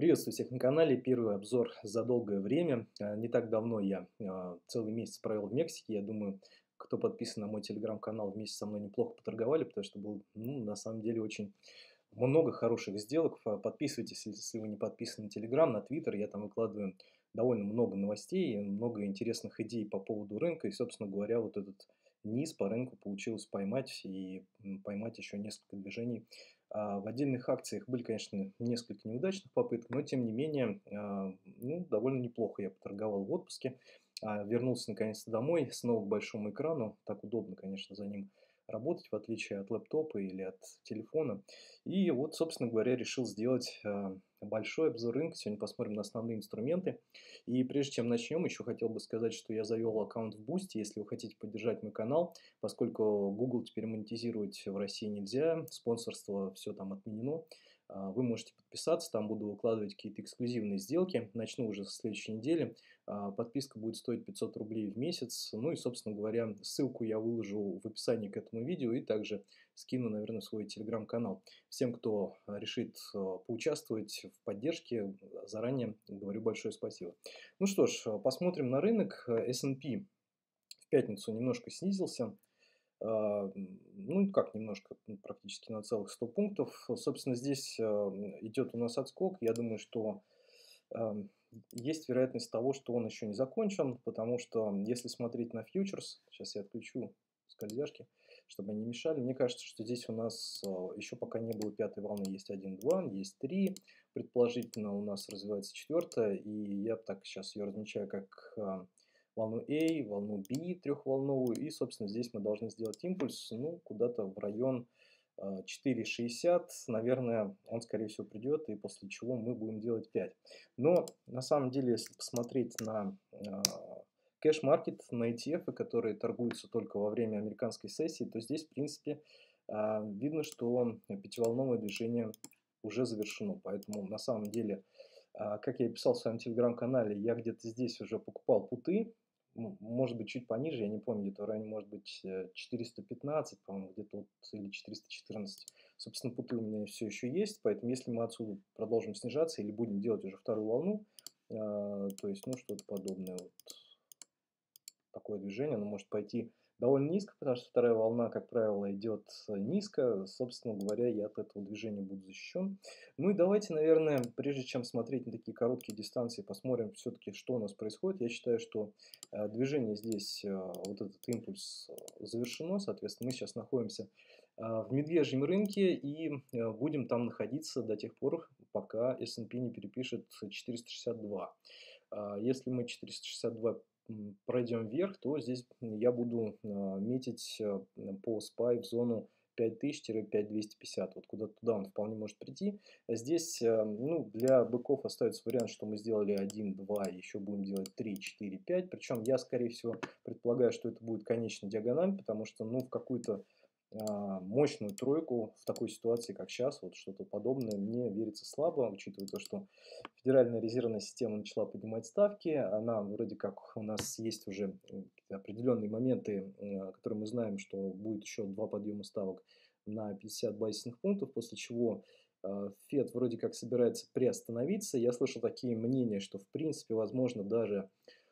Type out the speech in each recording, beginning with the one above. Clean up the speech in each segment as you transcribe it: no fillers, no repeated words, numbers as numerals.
Приветствую всех на канале. Первый обзор за долгое время. Не так давно я целый месяц провел в Мексике. Я думаю, кто подписан на мой телеграм-канал, вместе со мной неплохо поторговали, потому что было, на самом деле, очень много хороших сделок. Подписывайтесь, если вы не подписаны на телеграм, на твиттер. Я там выкладываю довольно много новостей, много интересных идей по поводу рынка. И, собственно говоря, вот этот низ по рынку получилось поймать и поймать еще несколько движений. В отдельных акциях были, конечно, несколько неудачных попыток, но тем не менее, довольно неплохо я поторговал в отпуске. Вернулся наконец-то домой, снова к большому экрану. Так удобно, конечно, за ним работать, в отличие от лэптопа или от телефона. И вот, собственно говоря, решил сделать большой обзор рынка. Сегодня посмотрим на основные инструменты. И прежде чем начнем, еще хотел бы сказать, что я завел аккаунт в Boosty, если вы хотите поддержать мой канал, поскольку Google теперь монетизировать в России нельзя, спонсорство все там отменено. Вы можете подписаться, там буду выкладывать какие-то эксклюзивные сделки. Начну уже со следующей недели. Подписка будет стоить 500 рублей в месяц. Ну и, собственно говоря, ссылку я выложу в описании к этому видео и также скину, наверное, в свой телеграм-канал. Всем, кто решит поучаствовать в поддержке, заранее говорю большое спасибо. Ну что ж, посмотрим на рынок. S&P в пятницу немножко снизился. Ну, как немножко, практически на целых 100 пунктов. Собственно, здесь идет у нас отскок. Я думаю, что есть вероятность того, что он еще не закончен, потому что если смотреть на фьючерс, сейчас я отключу скользяшки, чтобы они не мешали. Мне кажется, что здесь у нас еще пока не было пятой волны. Есть 1, 2, есть 3. Предположительно, у нас развивается четвертая. И я так сейчас ее размечаю как волну A, волну B трехволновую. И, собственно, здесь мы должны сделать импульс, куда-то в район 4,60. Наверное, он, скорее всего, придет, и после чего мы будем делать 5. Но, на самом деле, если посмотреть на кэш-маркет, на ETF, которые торгуются только во время американской сессии, то здесь, в принципе, видно, что пятиволновое движение уже завершено. Поэтому, на самом деле, как я и писал в своем телеграм-канале, я где-то здесь уже покупал путы, может быть, чуть пониже, я не помню, где-то в районе, может быть, 415, по-моему, где-то вот, или 414. Собственно, путы у меня все еще есть, поэтому если мы отсюда продолжим снижаться или будем делать уже вторую волну, то есть, что-то подобное, вот такое движение, оно может пойти довольно низко, потому что вторая волна, как правило, идет низко. Собственно говоря, я от этого движения буду защищен. Ну и давайте, наверное, прежде чем смотреть на такие короткие дистанции, посмотрим все-таки, что у нас происходит. Я считаю, что движение здесь, вот этот импульс завершено. Соответственно, мы сейчас находимся в медвежьем рынке и будем там находиться до тех пор, пока S&P не перепишет 462. Если мы 462 пройдем вверх, то здесь я буду метить по SPY в зону 5000-5250. Вот куда-то туда он вполне может прийти. Здесь, для быков остается вариант, что мы сделали 1, 2, еще будем делать 3, 4, 5. Причем я, скорее всего, предполагаю, что это будет конечная диагональ, потому что, в какую-то мощную тройку в такой ситуации, как сейчас, вот что-то подобное, мне верится слабо, учитывая то, что Федеральная резервная система начала поднимать ставки. Она вроде как у нас есть уже определенные моменты, которые мы знаем, что будет еще 2 подъема ставок на 50 базисных пунктов, после чего Фед вроде как собирается приостановиться. Я слышал такие мнения, что в принципе возможно даже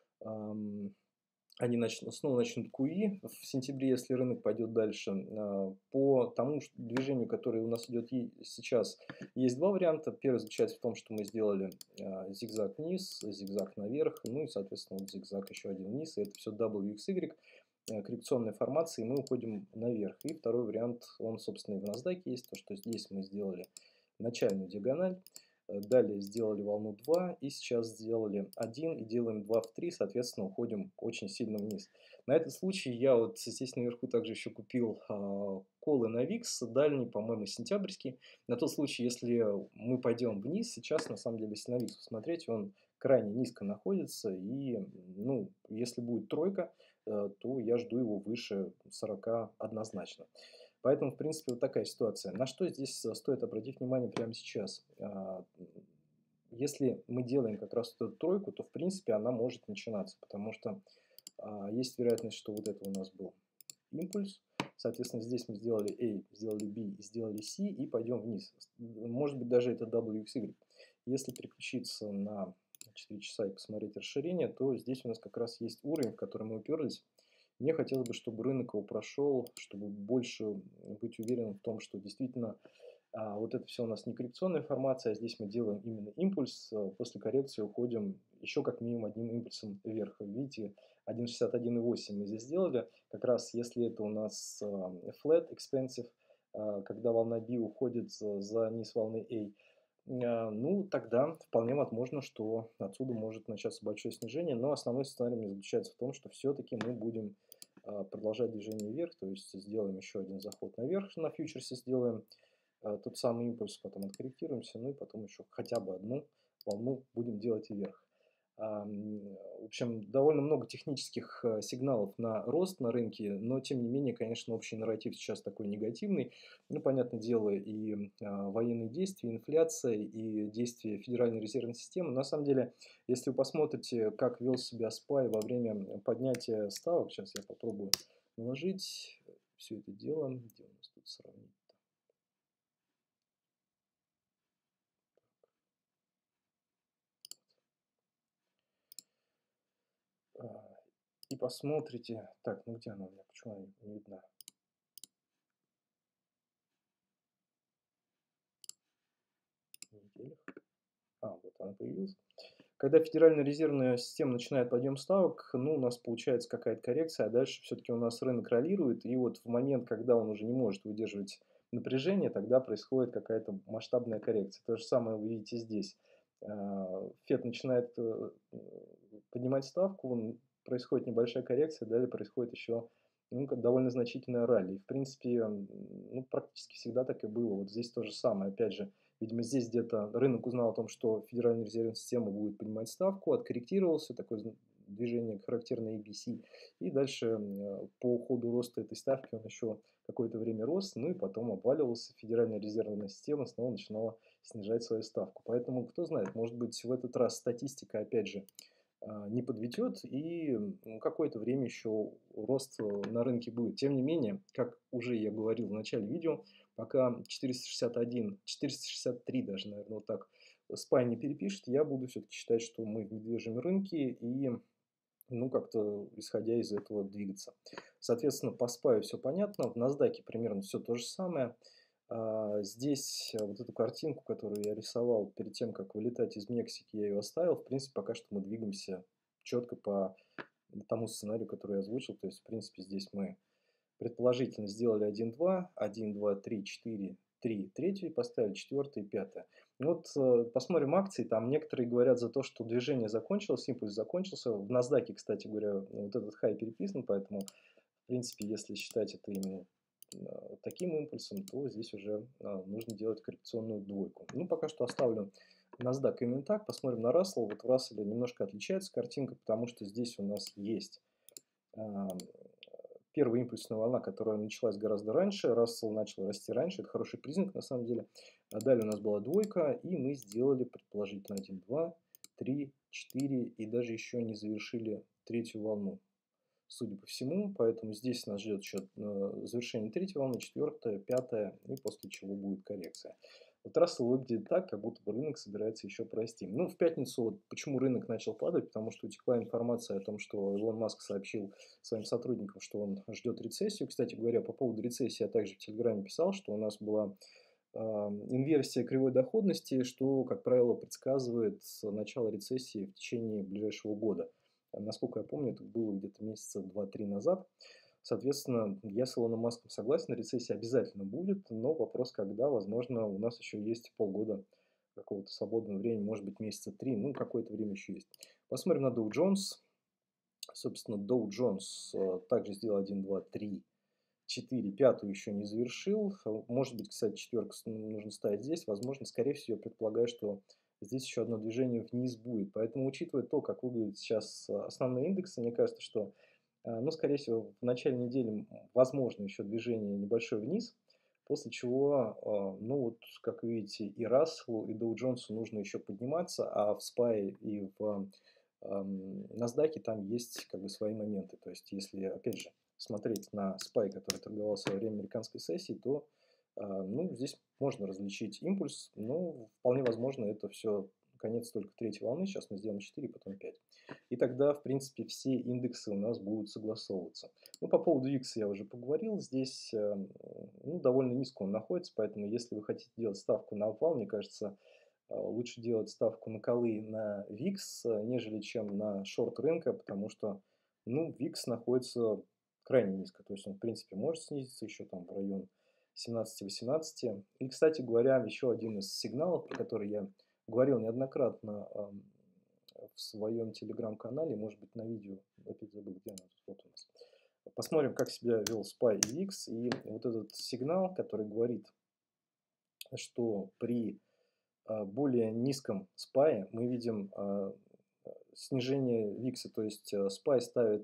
они снова начнут QE в сентябре, если рынок пойдет дальше. По тому движению, которое у нас идет сейчас, есть два варианта. Первый заключается в том, что мы сделали зигзаг вниз, зигзаг наверх, и, соответственно, вот зигзаг еще один вниз, и это все WXY, коррекционная формация, и мы уходим наверх. И второй вариант, он, собственно, и в NASDAQ есть, то, что здесь мы сделали начальную диагональ. Далее сделали волну 2 и сейчас сделали 1 и делаем 2 в 3, соответственно, уходим очень сильно вниз. На этот случай я вот здесь наверху также еще купил колы на VIX, дальний, по-моему, сентябрьский. На тот случай, если мы пойдем вниз, сейчас, на самом деле, если на VIX посмотреть, он крайне низко находится. И, если будет тройка, то я жду его выше 40 однозначно. Поэтому, в принципе, вот такая ситуация. На что здесь стоит обратить внимание прямо сейчас? Если мы делаем как раз эту тройку, то, в принципе, она может начинаться, потому что есть вероятность, что вот это у нас был импульс. Соответственно, здесь мы сделали A, сделали B, сделали C и пойдем вниз. Может быть, даже это WXY. Если переключиться на 4 часа и посмотреть расширение, то здесь у нас как раз есть уровень, в который мы уперлись. Мне хотелось бы, чтобы рынок его прошел, чтобы больше быть уверенным в том, что действительно вот это все у нас не коррекционная формация, а здесь мы делаем именно импульс. После коррекции уходим еще как минимум одним импульсом вверх. Вы видите, 1.61,8 мы здесь сделали. Как раз если это у нас flat, expensive, когда волна B уходит за низ волны A, ну, тогда вполне возможно, что отсюда может начаться большое снижение, но основной сценарий мне заключается в том, что все-таки мы будем продолжать движение вверх, то есть сделаем еще один заход наверх на фьючерсе, сделаем тот самый импульс, потом откорректируемся, ну и потом еще хотя бы одну волну будем делать вверх. В общем, довольно много технических сигналов на рост на рынке, но тем не менее, конечно, общий нарратив сейчас такой негативный. Ну, понятное дело, и военные действия, инфляция, и действия Федеральной резервной системы. На самом деле, если вы посмотрите, как вел себя SPY во время поднятия ставок, сейчас я попробую наложить все это дело, где у нас тут сравнить. И посмотрите. Так, ну где она у меня? Почему она не видна? Неделях. Вот она появилась. Когда Федеральная резервная система начинает подъем ставок, ну, у нас получается какая-то коррекция, а дальше все-таки у нас рынок роллирует, и вот в момент, когда он уже не может выдерживать напряжение, тогда происходит какая-то масштабная коррекция. То же самое вы видите здесь. Фед начинает поднимать ставку, происходит небольшая коррекция, далее происходит еще довольно значительная ралли. И, в принципе, ну, практически всегда так и было. Вот здесь то же самое. Опять же, видимо, здесь где-то рынок узнал о том, что Федеральная резервная система будет поднимать ставку, откорректировался, такое движение характерное ABC, и дальше по ходу роста этой ставки он еще какое-то время рос, ну и потом обваливался, Федеральная резервная система снова начинала снижать свою ставку. Поэтому, кто знает, может быть, в этот раз статистика, опять же, не подведет, и какое-то время еще рост на рынке будет. Тем не менее, как уже я говорил в начале видео, пока 461, 463 даже, наверное, вот так SPY не перепишет, я буду все-таки считать, что мы в медвежьем рынке и ну, как-то исходя из этого двигаться. Соответственно, по SPY все понятно, в NASDAQ примерно все то же самое. Здесь вот эту картинку, которую я рисовал перед тем, как вылетать из Мексики, я ее оставил. В принципе, пока что мы двигаемся четко по тому сценарию, который я озвучил. То есть, в принципе, здесь мы предположительно сделали 1-2, 1, 2, 3, 4, 3, третий поставили, четвертый, пятое. Ну вот посмотрим акции, там некоторые говорят за то, что движение закончилось, импульс закончился. В NASDAQ, кстати говоря, вот этот хай переписан, поэтому, в принципе, если считать это именно таким импульсом, то здесь уже нужно делать коррекционную двойку. Ну, пока что оставлю NASDAQ именно так, посмотрим на Russell. Вот в Russell немножко отличается картинка, потому что здесь у нас есть первая импульсная волна, которая началась гораздо раньше, Russell начал расти раньше, это хороший признак на самом деле. А далее у нас была двойка, и мы сделали предположительно 1, 2, 3, 4, и даже еще не завершили третью волну, судя по всему. Поэтому здесь нас ждет еще завершение третьей волны, четвертая, пятая, и после чего будет коррекция. Вот Russell выглядит так, как будто бы рынок собирается еще пройти. Ну, в пятницу, вот почему рынок начал падать, потому что утекла информация о том, что Илон Маск сообщил своим сотрудникам, что он ждет рецессию. Кстати говоря, по поводу рецессии я также в Телеграме писал, что у нас была инверсия кривой доходности, что, как правило, предсказывает начало рецессии в течение ближайшего года. Насколько я помню, это было где-то месяца 2-3 назад. Соответственно, я с Илоном Маском согласен, рецессия обязательно будет, но вопрос, когда, возможно, у нас еще есть полгода какого-то свободного времени, может быть, месяца 3, ну, какое-то время еще есть. Посмотрим на Dow Jones. Собственно, Dow Jones также сделал 1, 2, 3, 4, пятую еще не завершил. Может быть, кстати, четверку нужно ставить здесь. Возможно, скорее всего, я предполагаю, что здесь еще одно движение вниз будет. Поэтому, учитывая то, как выглядят сейчас основные индексы, мне кажется, что ну, скорее всего, в начале недели возможно еще движение небольшое вниз, после чего, ну вот, как вы видите, и Расселу, и Доу Джонсу нужно еще подниматься, а в SPY и в NASDAQ там есть как бы свои моменты. То есть, если, опять же, смотреть на SPY, который торговался во время американской сессии, то Ну, здесь можно различить импульс, но вполне возможно это все конец только третьей волны. Сейчас мы сделаем 4, потом 5. И тогда, в принципе, все индексы у нас будут согласовываться. Ну, по поводу X я уже поговорил. Здесь ну, довольно низко он находится, поэтому если вы хотите делать ставку на обвал, мне кажется, лучше делать ставку на колы на VIX, нежели чем на шорт рынка, потому что ну, VIX находится крайне низко. То есть он, в принципе, может снизиться еще там в район 17-18. И, кстати говоря, еще один из сигналов, про который я говорил неоднократно в своем телеграм-канале, может быть, на видео, опять забыл, где она, вот у нас. Посмотрим, как себя вел SPY и VIX. И вот этот сигнал, который говорит, что при более низком SPY мы видим снижение VIX, то есть SPY ставит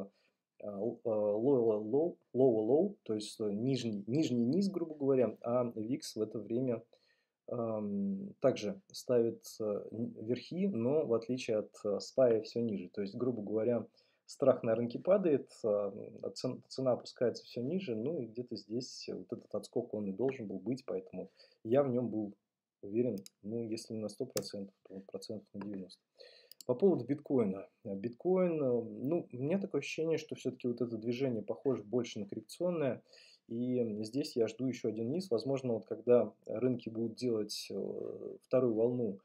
low, low, то есть нижний низ, грубо говоря, а VIX в это время также ставит верхи, но в отличие от SPY все ниже. То есть, грубо говоря, страх на рынке падает, цена опускается все ниже, ну и где-то здесь вот этот отскок он и должен был быть, поэтому я в нем был уверен, ну если не на 100%, то процентов на 90%. По поводу биткоина. Биткоин, ну, у меня такое ощущение, что все-таки вот это движение похоже больше на коррекционное. И здесь я жду еще один низ. Возможно, вот когда рынки будут делать вторую волну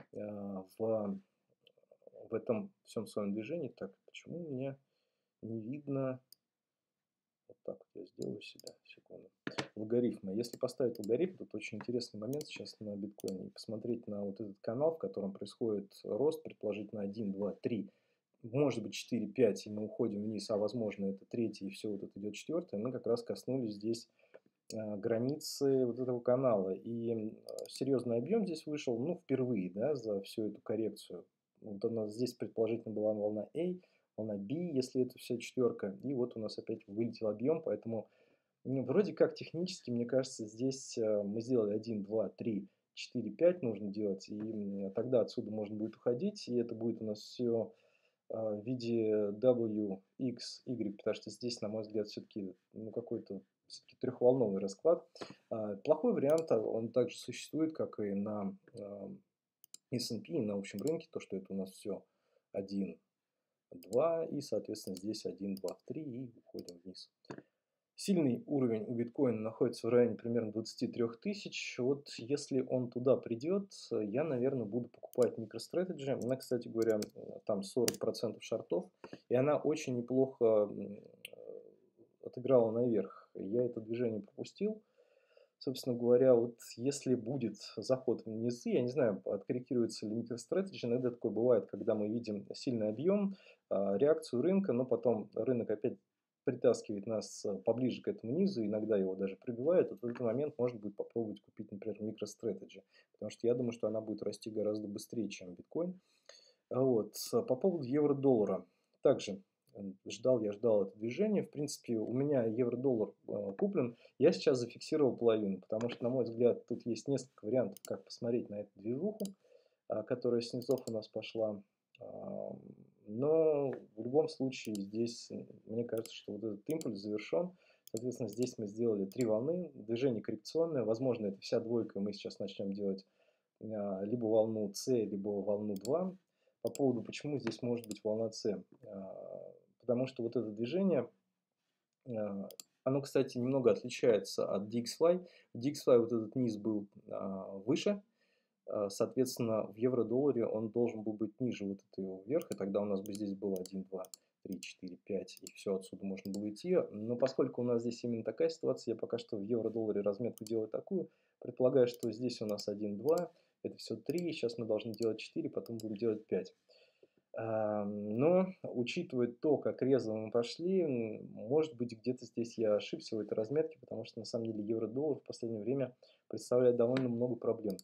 в этом всем своем движении. Так, почему мне не видно? Вот так вот я сделаю себя. Секунду. Логарифмы. Если поставить логарифм, то это очень интересный момент сейчас на биткоине. И посмотреть на вот этот канал, в котором происходит рост, предположительно 1, 2, 3, может быть 4, 5, и мы уходим вниз, а возможно это третий, и все, вот это идет четвертое, мы как раз коснулись здесь границы вот этого канала. И серьезный объем здесь вышел, ну, впервые, да, за всю эту коррекцию. Вот у нас здесь предположительно была волна A, волна B, если это вся четверка. И вот у нас опять вылетел объем, поэтому ну, вроде как технически, мне кажется, здесь мы сделали 1, 2, 3, 4, 5 нужно делать, и тогда отсюда можно будет уходить, и это будет у нас все в виде W, X, Y, потому что здесь, на мой взгляд, все-таки ну, какой-то все-таки трехволновый расклад. Плохой вариант, он также существует, как и на S&P, на общем рынке, то, что это у нас все 1, 2, и, соответственно, здесь 1, 2, 3, и уходим вниз. Сильный уровень у биткоина находится в районе примерно 23 тысяч. Вот если он туда придет, я, наверное, буду покупать MicroStrategy. Она, кстати говоря, там 40% шортов, и она очень неплохо отыграла наверх. Я это движение пропустил. Собственно говоря, вот если будет заход в низы, я не знаю, откорректируется ли MicroStrategy, иногда такое бывает, когда мы видим сильный объем, реакцию рынка, но потом рынок опять притаскивает нас поближе к этому низу, иногда его даже пробивает, вот в этот момент можно будет попробовать купить, например, MicroStrategy, потому что я думаю, что она будет расти гораздо быстрее, чем биткоин. Вот. По поводу евро-доллара. Также ждал это движение. В принципе, у меня евро-доллар куплен. Я сейчас зафиксировал половину, потому что, на мой взгляд, тут есть несколько вариантов, как посмотреть на эту движуху, которая с низов у нас пошла. Но в любом случае здесь, мне кажется, что вот этот импульс завершен. Соответственно, здесь мы сделали 3 волны, движение коррекционное. Возможно, это вся двойка, мы сейчас начнем делать либо волну С, либо волну 2. По поводу, почему здесь может быть волна С. Потому что вот это движение, оно, кстати, немного отличается от DXY. В DXY вот этот низ был выше, соответственно, в евро-долларе он должен был быть ниже вот этого вверх, и тогда у нас бы здесь было 1, 2, 3, 4, 5, и все отсюда можно было идти. Но поскольку у нас здесь именно такая ситуация, я пока что в евро-долларе разметку делаю такую, предполагаю, что здесь у нас 1, 2, это все 3, сейчас мы должны делать 4, потом будем делать 5. Но, учитывая то, как резво мы пошли, может быть, где-то здесь я ошибся в этой разметке, потому что, на самом деле, евро-доллар в последнее время представляет довольно много проблем.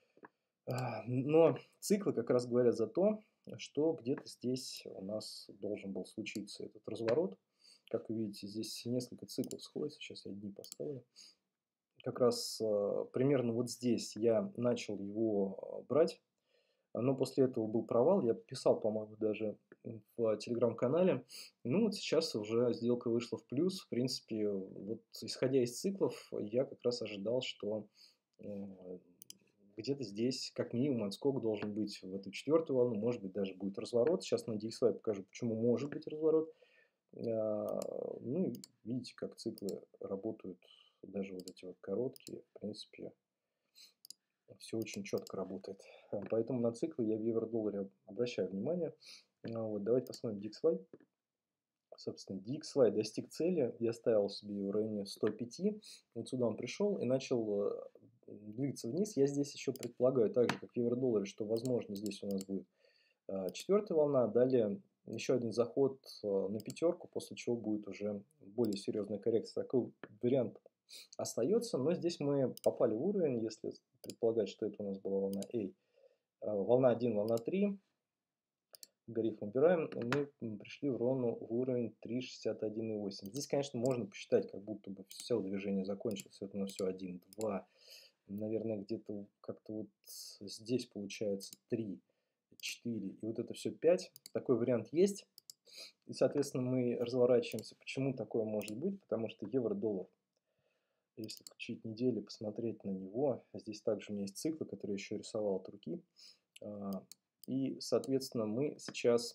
Но циклы как раз говорят за то, что где-то здесь у нас должен был случиться этот разворот. Как вы видите, здесь несколько циклов сходятся. Сейчас я дни поставлю. Как раз примерно вот здесь я начал его брать. Но после этого был провал. Я писал, по-моему, даже в телеграм-канале. Ну, вот сейчас уже сделка вышла в плюс. В принципе, вот исходя из циклов, я как раз ожидал, что э, где-то здесь, как минимум, отскок должен быть в эту четвертую волну. Может быть, даже будет разворот. Сейчас на DXY покажу, почему может быть разворот. Ну, и видите, как циклы работают, даже вот эти вот короткие. В принципе, все очень четко работает. Поэтому на циклы я в евро-долларе обращаю внимание. Вот, давайте посмотрим DXY. Собственно, DXY достиг цели. Я ставил себе в районе 105. Вот сюда он пришел и начал двигаться вниз. Я здесь еще предполагаю, так же как в евро-долларе, что возможно здесь у нас будет четвертая волна. Далее еще один заход на пятерку, после чего будет уже более серьезная коррекция. Такой вариант остается, но здесь мы попали в уровень, если предполагать, что это у нас была волна A. Волна 1, волна 3, горизонт убираем, мы пришли ровно в уровень 3,61,8. Здесь, конечно, можно посчитать, как будто бы все движение закончилось, это на все 1, 2, наверное, где-то как-то вот здесь получается 3, 4, и вот это все 5. Такой вариант есть. И, соответственно, мы разворачиваемся. Почему такое может быть? Потому что евро-доллар, если включить недели, посмотреть на него, здесь также у меня есть циклы, которые я еще рисовал от руки. И, соответственно, мы сейчас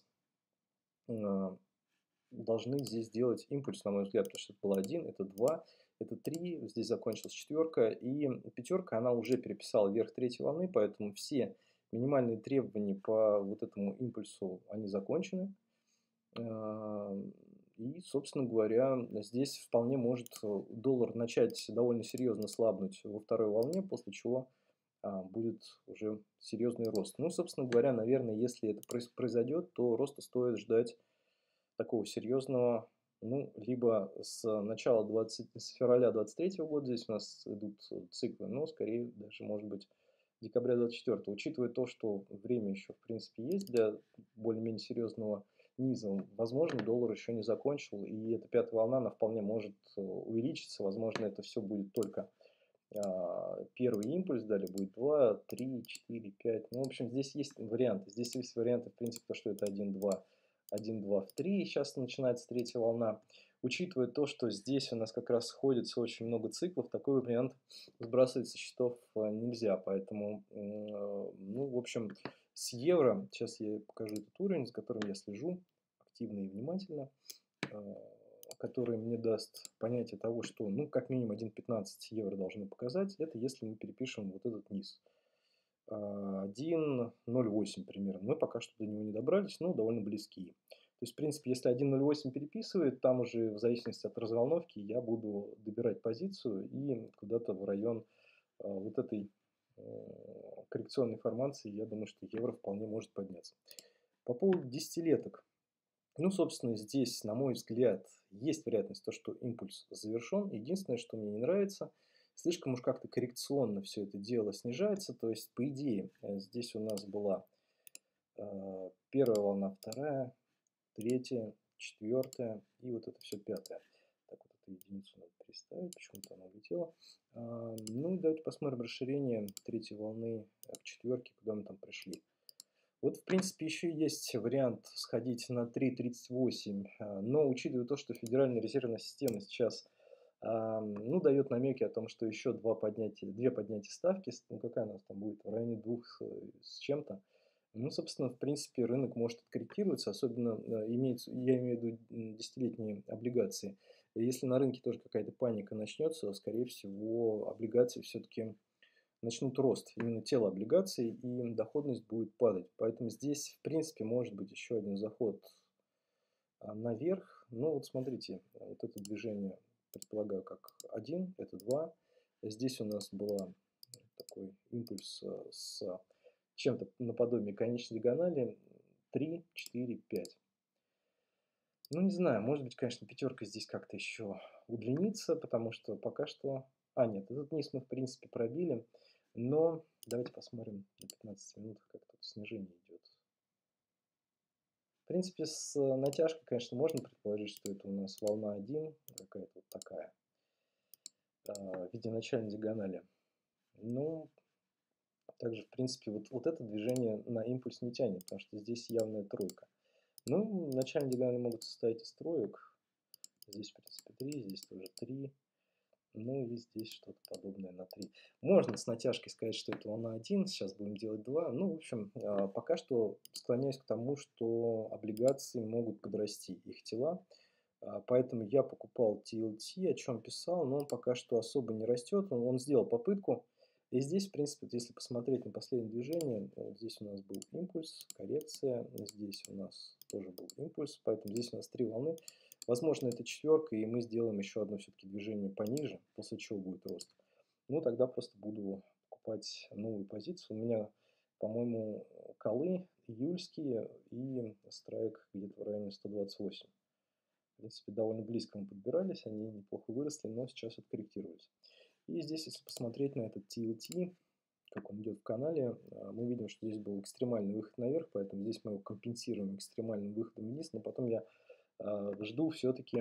должны здесь сделать импульс, на мой взгляд, потому что это было 1, это 2, это 3, здесь закончилась четверка, и пятерка, она уже переписала вверх третьей волны, поэтому все минимальные требования по вот этому импульсу, они закончены. И, собственно говоря, здесь вполне может доллар начать довольно серьезно слабнуть во второй волне, после чего будет уже серьезный рост. Ну, собственно говоря, наверное, если это произойдет, то роста стоит ждать такого серьезного, ну, либо с февраля 23 года, здесь у нас идут циклы, но скорее даже, может быть, декабря 24. Учитывая то, что время еще, в принципе, есть для более-менее серьезного низа, возможно, доллар еще не закончил, и эта пятая волна, она вполне может увеличиться, возможно, это все будет только первый импульс, далее будет 2, 3, 4, 5. Ну, в общем, здесь есть варианты. Здесь есть варианты, в принципе, то, что это 1-2, 1-2 в 3. Сейчас начинается третья волна. Учитывая то, что здесь у нас как раз сходится очень много циклов, такой вариант сбрасывать со счетов нельзя. Поэтому, ну, в общем, с евро, сейчас я покажу этот уровень, с которым я слежу активно и внимательно, который мне даст понятие того, что, ну, как минимум 1,15 евро должны показать, это если мы перепишем вот этот низ. 1,08 примерно. Мы пока что до него не добрались, но довольно близкие. То есть, в принципе, если 1,08 переписывает, там уже в зависимости от разволновки я буду добирать позицию и куда-то в район вот этой коррекционной формации, я думаю, что евро вполне может подняться. По поводу десятилеток. Ну, собственно, здесь, на мой взгляд, есть вероятность то, что импульс завершен. Единственное, что мне не нравится, слишком уж как-то коррекционно все это дело снижается. То есть, по идее, здесь у нас была первая волна, вторая, третья, четвертая и вот это все пятая. Так, вот эту единицу надо переставить, почему-то она улетела. Ну, давайте посмотрим расширение третьей волны к четверке, куда мы там пришли. Вот, в принципе, еще есть вариант сходить на 3,38, но учитывая то, что Федеральная резервная система сейчас ну, дает намеки о том, что еще две поднятия ставки, ну, какая у нас там будет, в районе 2 с чем-то, ну, собственно, в принципе, рынок может откорректироваться, особенно я имею в виду десятилетние облигации. Если на рынке тоже какая-то паника начнется, скорее всего, облигации все-таки начнут рост, именно тело облигаций, и доходность будет падать. Поэтому здесь, в принципе, может быть еще один заход наверх. Ну, вот смотрите, вот это движение предполагаю как 1, это 2. Здесь у нас был такой импульс с чем-то наподобие конечной диагонали 3, 4, 5. Ну, не знаю, может быть, конечно, пятерка здесь как-то еще удлинится, потому что пока что... нет, этот низ мы, в принципе, пробили. Но давайте посмотрим на 15 минутах, как тут снижение идет. В принципе, с натяжкой, конечно, можно предположить, что это у нас волна 1, какая-то вот такая, в виде начальной диагонали. Ну, Также, в принципе, вот это движение на импульс не тянет, потому что здесь явная тройка. Ну, начальные диагонали могут состоять из троек. Здесь, в принципе, 3, здесь тоже 3. Ну и здесь что-то подобное на 3. Можно с натяжкой сказать, что это волна 1, сейчас будем делать 2. Ну, в общем, пока что склоняюсь к тому, что облигации могут подрасти, их тела. Поэтому я покупал TLT, о чем писал, но он пока что особо не растет. Он сделал попытку. И здесь, в принципе, если посмотреть на последнее движение, вот здесь у нас был импульс, коррекция, здесь у нас тоже был импульс, поэтому здесь у нас 3 волны. Возможно, это четверка, и мы сделаем еще одно все-таки движение пониже, после чего будет рост. Ну, тогда просто буду покупать новую позицию. У меня, по-моему, колы июльские и страйк где-то в районе 128. В принципе, довольно близко мы подбирались, они неплохо выросли, но сейчас откорректировались. И здесь, если посмотреть на этот TLT, как он идет в канале, мы видим, что здесь был экстремальный выход наверх, поэтому здесь мы его компенсируем экстремальным выходом вниз, но потом я жду все-таки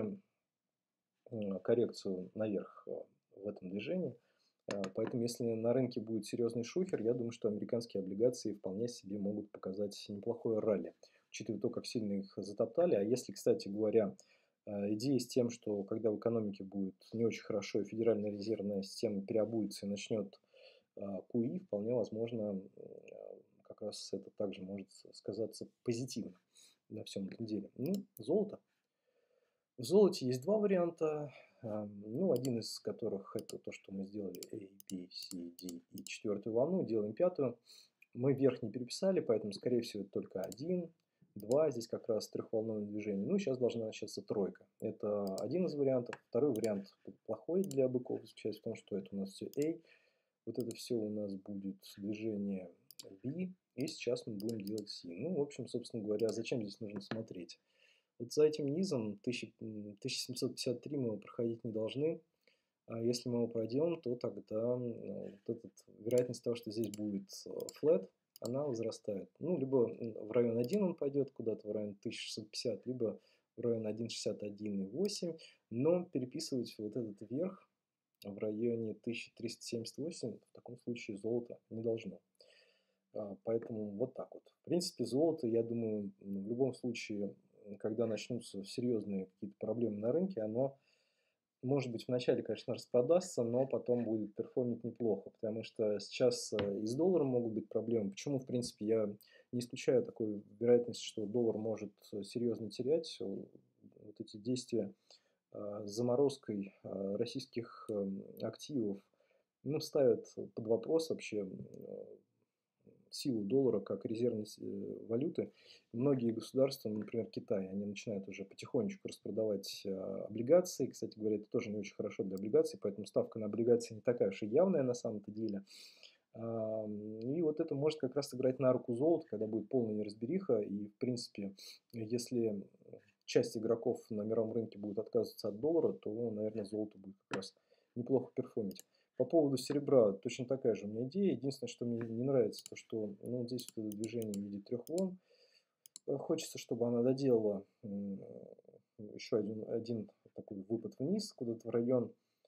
коррекцию наверх в этом движении. Поэтому, если на рынке будет серьезный шухер, я думаю, что американские облигации вполне себе могут показать неплохое ралли, учитывая то, как сильно их затоптали. А если, кстати говоря, идея с тем, что когда в экономике будет не очень хорошо, и Федеральная резервная система переобуется и начнет QE, вполне возможно, как раз это также может сказаться позитивно на всем этом деле. Ну, золото. В золоте есть два варианта. Ну, один из которых это то, что мы сделали A, B, C, D и четвертую волну, делаем пятую. Мы вверх не переписали, поэтому, скорее всего, это только 1, 2. Здесь как раз трехволновое движение. Ну, сейчас должна начаться тройка. Это один из вариантов. Второй вариант плохой для быков, заключается в том, что это у нас все A. Вот это все у нас будет движение B. И сейчас мы будем делать C. Ну, в общем, собственно говоря, зачем здесь нужно смотреть? Вот за этим низом 1753 мы его проходить не должны. А если мы его пройдем, то тогда вот вероятность того, что здесь будет флэт, она возрастает. Ну, либо в район 1 он пойдет куда-то в район 1650, либо в район 1.61,8. Но переписывать вот этот вверх в районе 1378 в таком случае золото не должно. Поэтому вот так вот. В принципе, золото, я думаю, в любом случае, когда начнутся серьезные какие-то проблемы на рынке, оно, может быть, вначале, конечно, распродастся, но потом будет перформить неплохо, потому что сейчас и с долларом могут быть проблемы. Почему, в принципе, я не исключаю такой вероятность, что доллар может серьезно терять. Вот эти действия с заморозкой российских активов, ну, ставят под вопрос вообще силу доллара как резервной валюты. Многие государства, например, Китай, они начинают уже потихонечку распродавать облигации. Кстати говоря, это тоже не очень хорошо для облигаций, поэтому ставка на облигации не такая уж и явная на самом-то деле. И вот это может как раз сыграть на руку золота, когда будет полная неразбериха. И, в принципе, если часть игроков на мировом рынке будет отказываться от доллара, то, наверное, золото будет как раз неплохо перформить. По поводу серебра точно такая же у меня идея. Единственное, что мне не нравится, то что вот здесь вот это движение в виде трех волн. Хочется, чтобы она доделала еще один такой выпад вниз, куда-то в район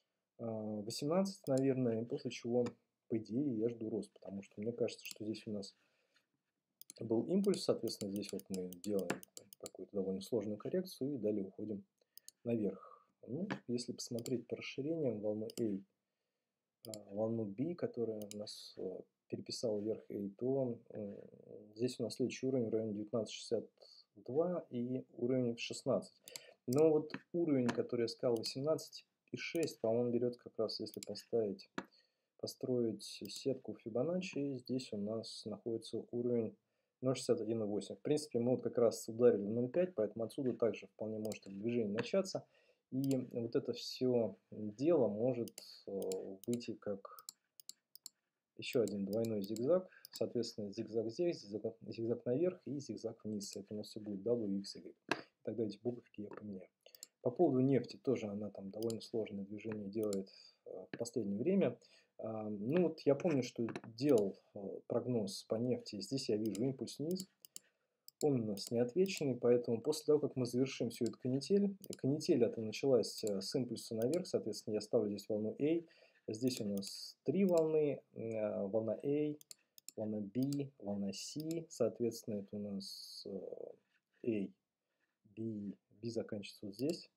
18, наверное, после чего, по идее, я жду рост, потому что мне кажется, что здесь у нас был импульс, соответственно, здесь вот мы делаем какую-то довольно сложную коррекцию и далее уходим наверх. Ну, если посмотреть по расширениям, волну A, волну B, которая у нас переписала вверх A, то здесь у нас следующий уровень в районе 19.62 и уровень в 16. Но вот уровень, который я сказал, 18,6, по-моему, берет как раз, если построить сетку Фибоначчи, здесь у нас находится уровень 0.61,8. В принципе, мы вот как раз ударили 0.5, поэтому отсюда также вполне может движение начаться. И вот это все дело может выйти как еще один двойной зигзаг. Соответственно, зигзаг здесь, зигзаг наверх и зигзаг вниз. Это у нас все будет W, X, Y. Тогда эти буковки я поменяю. По поводу нефти тоже она там довольно сложное движение делает в последнее время. Ну вот я помню, что делал прогноз по нефти. Здесь я вижу импульс вниз. Он у нас не отвеченный, поэтому после того, как мы завершим всю эту канитель это началась с импульса наверх, соответственно, я ставлю здесь волну A. Здесь у нас три волны, волна A, волна B, волна C, соответственно, это у нас A, B заканчивается вот здесь,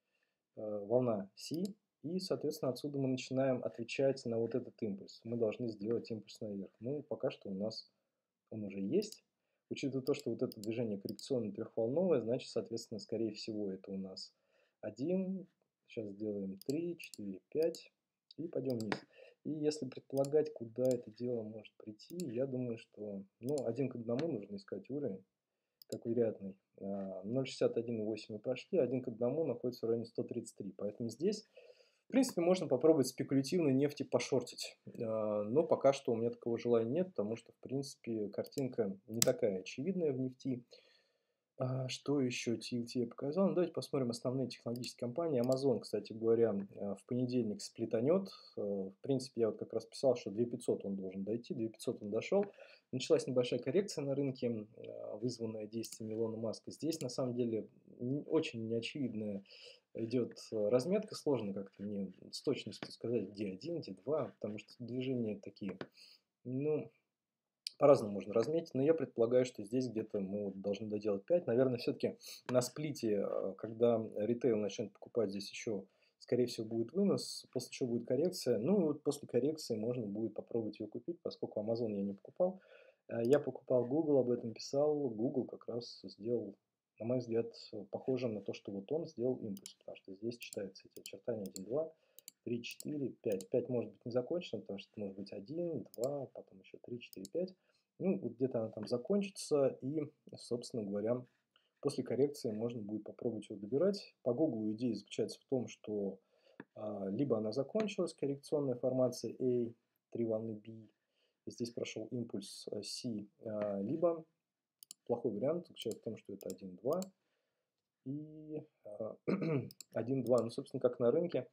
волна C, и, соответственно, отсюда мы начинаем отвечать на вот этот импульс. Мы должны сделать импульс наверх. Ну, пока что у нас он уже есть. Учитывая то, что вот это движение коррекционное трехволновое, значит, соответственно, скорее всего, это у нас 1, сейчас сделаем 3, 4, 5 и пойдем вниз. И если предполагать, куда это дело может прийти, я думаю, что, ну, 1 к 1 нужно искать уровень, как вариантный. 0,61,8 мы прошли, 1 к 1 находится в районе 133. Поэтому здесь, в принципе, можно попробовать спекулятивной нефти пошортить. Но пока что у меня такого желания нет, потому что, в принципе, картинка не такая очевидная в нефти. Что еще TLT я показал? Ну, давайте посмотрим основные технологические компании. Amazon, кстати говоря, в понедельник сплитанет. В принципе, я вот как раз писал, что 2500 он должен дойти, 2500 он дошел. Началась небольшая коррекция на рынке, вызванная действием Илона Маска. Здесь, на самом деле, очень неочевидная идет разметка. Сложно как-то мне с точностью сказать, где 1, где 2, потому что движения такие, ну, по-разному можно разметить, но я предполагаю, что здесь где-то мы вот должны доделать 5. Наверное, все-таки на сплите, когда ритейл начнет покупать, здесь еще, скорее всего, будет вынос, после чего будет коррекция. Ну, и вот после коррекции можно будет попробовать ее купить, поскольку Amazon я не покупал. Я покупал Google, об этом писал. Google как раз сделал, на мой взгляд, похоже на то, что вот он сделал импульс, потому что здесь читаются эти очертания 1, 2, 3, 4, 5. 5 может быть не закончено, потому что может быть 1, 2, потом еще 3, 4, 5. Ну, вот где-то она там закончится, и, собственно говоря, после коррекции можно будет попробовать его добирать. По Google идея заключается в том, что либо она закончилась, коррекционная формация A, 3 волны B, здесь прошел импульс C, либо плохой вариант заключается в том, что это 1, 2 и 1, 2. Ну, собственно, как на рынке.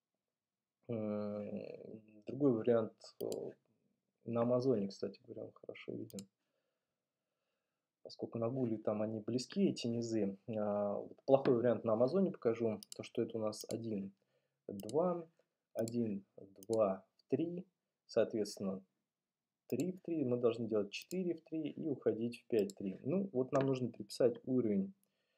Другой вариант на Амазоне, кстати говоря, он хорошо виден. Поскольку на Гуле там они близки, эти низы. Плохой вариант на Амазоне покажу. То, что это у нас 1, 2, 1, 2, 3. Соответственно, 3 в 3. Мы должны делать 4 в 3 и уходить в 5 в 3. Ну, вот нам нужно приписать уровень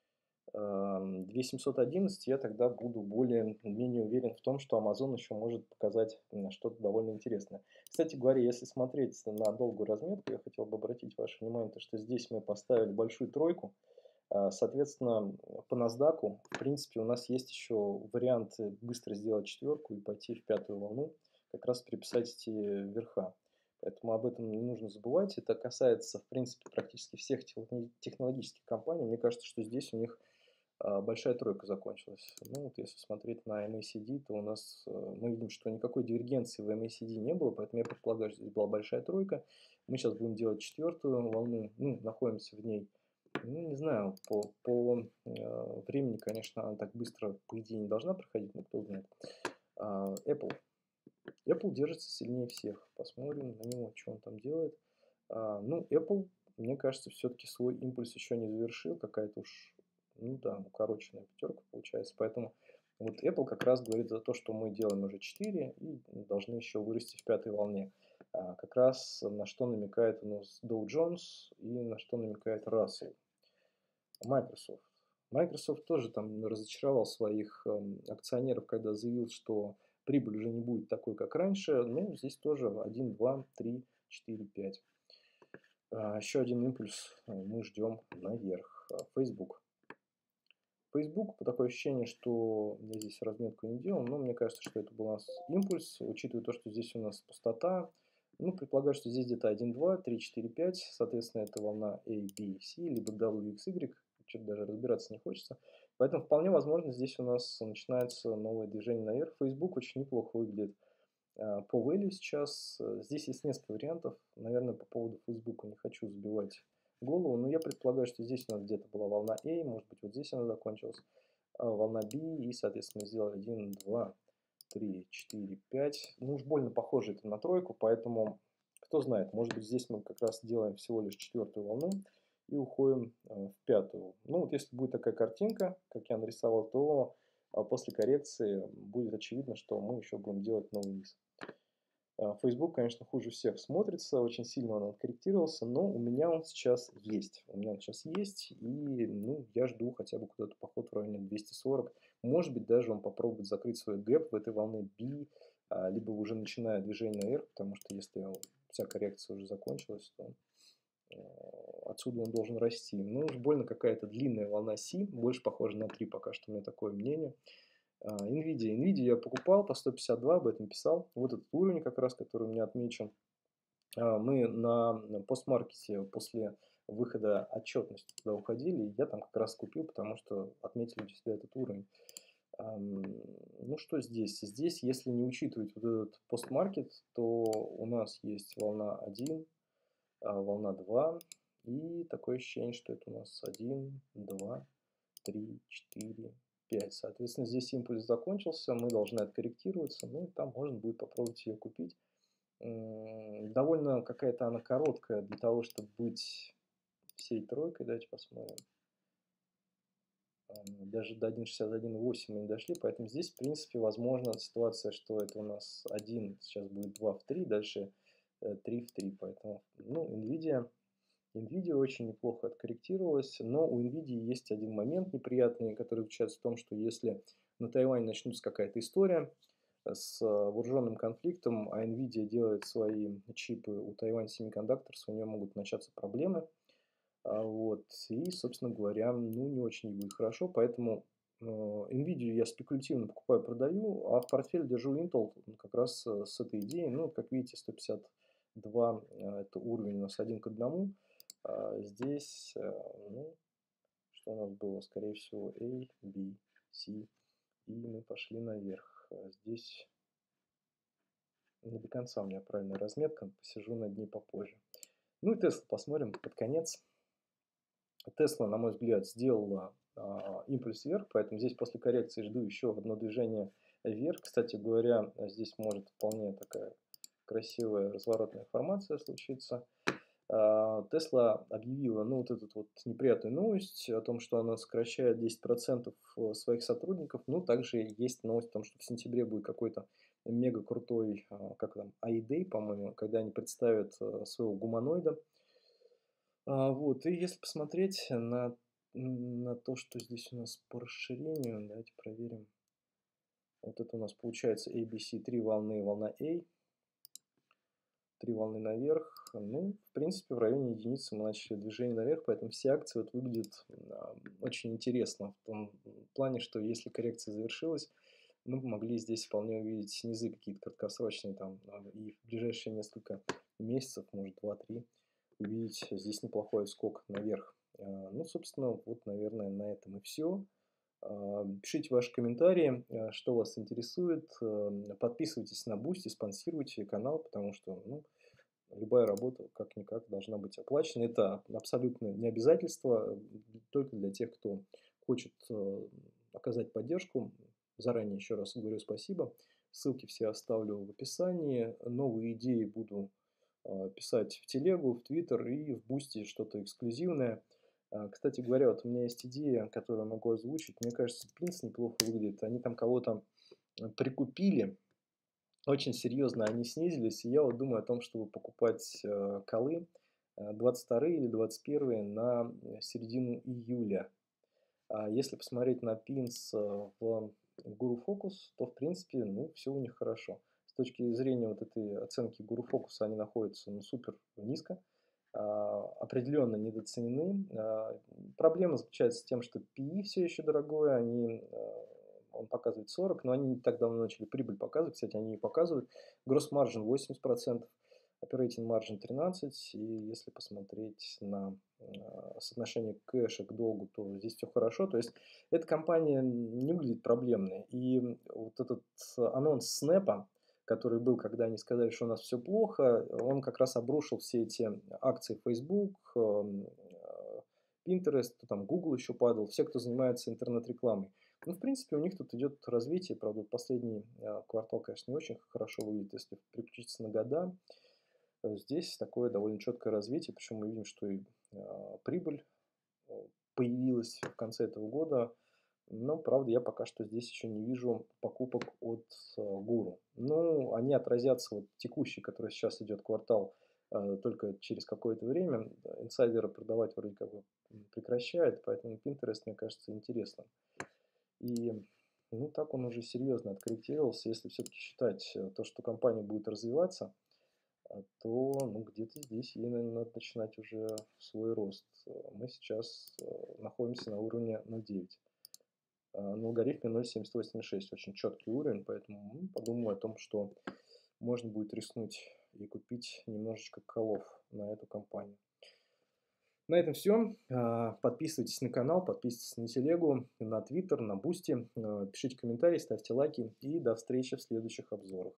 2711, я тогда буду более-менее уверен в том, что Amazon еще может показать что-то довольно интересное. Кстати говоря, если смотреть на долгую разметку, я хотел бы обратить ваше внимание, то, что здесь мы поставили большую тройку. Соответственно, по NASDAQ, в принципе, у нас есть еще вариант быстро сделать четверку и пойти в пятую волну, как раз приписать эти верха. Поэтому об этом не нужно забывать. Это касается, в принципе, практически всех технологических компаний. Мне кажется, что здесь у них большая тройка закончилась. Ну, вот если смотреть на MACD, то у нас мы видим, что никакой дивергенции в MACD не было, поэтому я предполагаю, что здесь была большая тройка. Мы сейчас будем делать четвертую волну, ну, находимся в ней. Ну, не знаю, по времени, конечно, она так быстро, по идее, не должна проходить, но кто знает. Apple. Apple держится сильнее всех. Посмотрим на него, что он там делает. Ну, Apple, мне кажется, все-таки свой импульс еще не завершил. Какая-то уж, ну да, укороченная пятерка получается. Поэтому вот Apple как раз говорит за то, что мы делаем уже 4 и должны еще вырасти в пятой волне. Как раз на что намекает у нас Dow Jones и на что намекает Russell. Microsoft. Microsoft тоже там разочаровал своих акционеров, когда заявил, что прибыль уже не будет такой, как раньше. Ну, здесь тоже 1, 2, 3, 4, 5. Еще один импульс мы ждем наверх. Facebook. Facebook, по такое ощущение, что я здесь разметку не делал, но мне кажется, что это был у нас импульс, учитывая то, что здесь у нас пустота. Ну, предполагаю, что здесь где-то 1, 2, 3, 4, 5. Соответственно, это волна A, B, C, либо W, X, Y. Что-то даже разбираться не хочется. Поэтому вполне возможно, здесь у нас начинается новое движение наверх. Facebook очень неплохо выглядит по value сейчас. Здесь есть несколько вариантов. Наверное, по поводу Facebook не хочу забивать голову, но я предполагаю, что здесь у нас где-то была волна A, может быть, вот здесь она закончилась, волна B, и, соответственно, сделали 1, 2, 3, 4, 5. Ну, уж больно похоже это на тройку, поэтому, кто знает, может быть, здесь мы как раз делаем всего лишь четвертую волну и уходим в пятую. Ну, вот если будет такая картинка, как я нарисовал, то после коррекции будет очевидно, что мы еще будем делать новый низ. Facebook, конечно, хуже всех смотрится, очень сильно он откорректировался, но у меня он сейчас есть. У меня он сейчас есть, и ну, я жду хотя бы куда-то поход в районе 240. Может быть, даже он попробует закрыть свой гэп в этой волне B, либо уже начиная движение наверх, потому что если вся коррекция уже закончилась, то отсюда он должен расти. Ну, уж больно какая-то длинная волна C, больше похожа на 3 пока что, у меня такое мнение. NVIDIA. NVIDIA я покупал по 152, об этом писал. Вот этот уровень как раз, который у меня отмечен. Мы на постмаркете после выхода отчетности туда уходили, и я там как раз купил, потому что отметили для себя этот уровень. Ну что здесь? Здесь, если не учитывать вот этот постмаркет, то у нас есть волна 1, волна 2, и такое ощущение, что это у нас 1, 2, 3, 4, 5. Соответственно, здесь импульс закончился, мы должны откорректироваться, ну и там можно будет попробовать ее купить. Довольно какая-то она короткая для того, чтобы быть всей тройкой. Давайте посмотрим. Даже до 1.61.8 мы не дошли, поэтому здесь, в принципе, возможна ситуация, что это у нас 1, сейчас будет 2 в 3, дальше 3 в 3. Поэтому, ну, NVIDIA очень неплохо откорректировалась, но у NVIDIA есть один момент неприятный, который заключается в том, что если на Тайване начнется какая-то история с вооруженным конфликтом, а NVIDIA делает свои чипы у Taiwan Semiconductors, у нее могут начаться проблемы. Вот. И, собственно говоря, ну, не очень будет хорошо, поэтому NVIDIA я спекулятивно покупаю-продаю, а в портфеле держу Intel как раз с этой идеей. Ну, как видите, 152 это уровень у нас 1 к 1. Здесь, ну, что у нас было? Скорее всего, A, B, C, и мы пошли наверх. Здесь не до конца у меня правильная разметка, посижу над ней попозже. Ну и Tesla посмотрим под конец. Tesla, на мой взгляд, сделала импульс вверх, поэтому здесь после коррекции жду еще одно движение вверх. Кстати говоря, здесь может вполне такая красивая разворотная формация случиться. Tesla объявила, ну, вот эту вот неприятную новость о том, что она сокращает 10% своих сотрудников. Ну, также есть новость о том, что в сентябре будет какой-то мега крутой, как там, I-Day, по-моему, когда они представят своего гуманоида. Вот, и если посмотреть на то, что здесь у нас по расширению, давайте проверим. Вот это у нас получается ABC, 3 волны, волна A, 3 волны наверх. Ну, в принципе, в районе единицы мы начали движение наверх, поэтому все акции вот выглядят очень интересно в том плане, что если коррекция завершилась, мы могли здесь вполне увидеть снизы какие-то краткосрочные там, и в ближайшие несколько месяцев, может 2-3, увидеть здесь неплохой скок наверх. Ну, собственно, вот, наверное, на этом и все. Пишите ваши комментарии, что вас интересует. Подписывайтесь на Boosty, спонсируйте канал, потому что ну, любая работа как-никак должна быть оплачена. Это абсолютно не обязательство, только для тех, кто хочет оказать поддержку. Заранее еще раз говорю спасибо. Ссылки все оставлю в описании. Новые идеи буду писать в телегу, в твиттер и в Бусти что-то эксклюзивное. Кстати говоря, вот у меня есть идея, которую могу озвучить. Мне кажется, Пинс неплохо выглядит. Они там кого-то прикупили. Очень серьезно они снизились. И я вот думаю о том, чтобы покупать колы 22 или 21 на середину июля. Если посмотреть на Пинс в Guru Focus, то в принципе, ну, все у них хорошо. С точки зрения вот этой оценки Guru Focus они находятся ну, супер низко, определенно недооценены. Проблема заключается в том, что PE все еще дорогое, он показывает 40, но они не так давно начали прибыль показывать, кстати, они ее показывают. Gross margin 80%, operating margin 13%, и если посмотреть на соотношение кэша к долгу, то здесь все хорошо. То есть эта компания не выглядит проблемной. И вот этот анонс Снэпа, который был, когда они сказали, что у нас все плохо, он как раз обрушил все эти акции Facebook, Pinterest, там Google еще падал, все, кто занимается интернет-рекламой. Ну, в принципе, у них тут идет развитие, правда, последний квартал, конечно, не очень хорошо выглядит, если переключиться на года. Здесь такое довольно четкое развитие, причем мы видим, что и прибыль появилась в конце этого года. Но, правда, я пока что здесь еще не вижу покупок от Гуру. Ну, они отразятся, вот текущий, который сейчас идет квартал, только через какое-то время. Да, инсайдеры продавать вроде как бы прекращают, поэтому Pinterest, мне кажется, интересным. И, ну, так он уже серьезно откорректировался. Если все-таки считать то, что компания будет развиваться, то, ну, где-то здесь ей, наверное, надо начинать уже свой рост. Мы сейчас находимся на уровне 0,9. На логарифме 0,78,6. Очень четкий уровень, поэтому подумаю о том, что можно будет рискнуть и купить немножечко колов на эту компанию. На этом все. Подписывайтесь на канал, подписывайтесь на телегу, на Твиттер, на Бусти. Пишите комментарии, ставьте лайки. И до встречи в следующих обзорах.